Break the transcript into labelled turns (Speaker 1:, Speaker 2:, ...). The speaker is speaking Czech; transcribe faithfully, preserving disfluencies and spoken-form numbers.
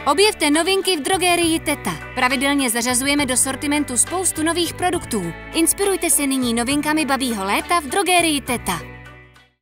Speaker 1: Objevte novinky v drogerii Teta. Pravidelně zařazujeme do sortimentu spoustu nových produktů. Inspirujte se nyní novinkami babího léta v drogerii Teta.